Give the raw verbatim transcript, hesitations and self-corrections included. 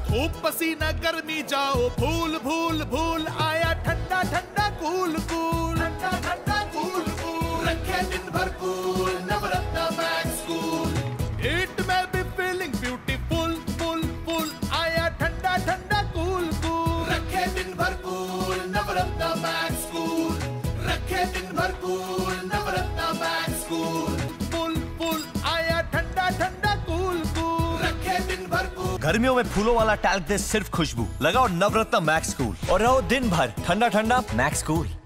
खूब पसीना गर्मी जाओ भूल भूल भूल, आया ठंडा ठंडा कूल कूल, ठंडा ठंडा कूल कूल, रखे दिन भर cool Navratna max cool. Heat में भी फीलिंग ब्यूटीफुल फुल फुल, आया ठंडा ठंडा कूल कूल, रखे दिन भर कूल नवरत्न मैक्स कूल, रखे दिन भर cool Navratna max cool, full full आया ठंडा ठंडा कूल कूल, रखे दिन भर कूल। गर्मियों में फूलों वाला टैल्क दे सिर्फ खुशबू, लगाओ नवरत्न मैक्स कूल और रहो दिन भर ठंडा ठंडा मैक्स कूल।